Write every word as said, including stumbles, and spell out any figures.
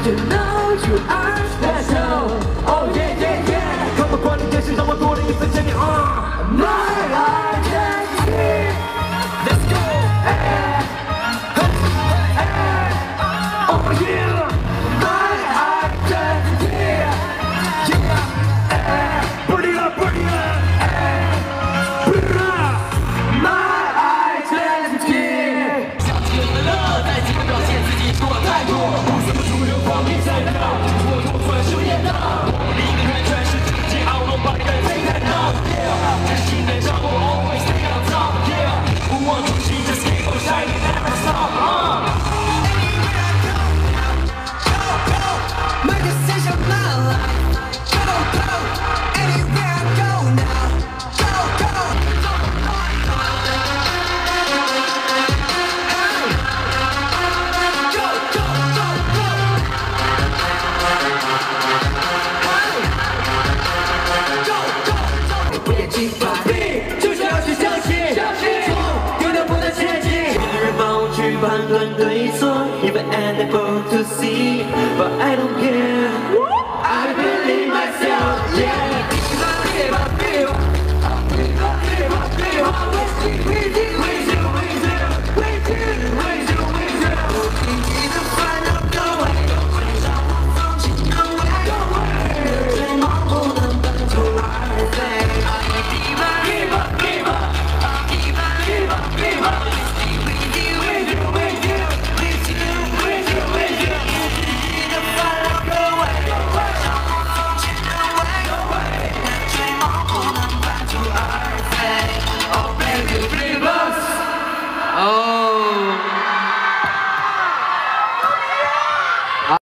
You know you are special. Oh yeah yeah yeah， 看不惯你也是让我多了一份坚定。My identity。Let's go。哎哎哎 Oh yeah。My identity。Yeah。Burn it up burn it up。Burn it up。My identity。想尽了在节目表现自己做太多，不怎么主流狂比赛的，我多算是演的。我离的远全是自己熬弄把人take that up。这信念让我 always stay on top。Yeah， 不忘初心 just keep on shining never stop。 My decision, my life. Go, go, anywhere I go now. Go, go. Hey. Go, go, go, go. Hey. Go, go, go. 不言击败，就是要去相信，错永远不能前进。没人帮我去判断对错 ，even unable to see, but I don't care. I believe myself, yeah. Live, live, live, live, live, live, live, live, live, live, live,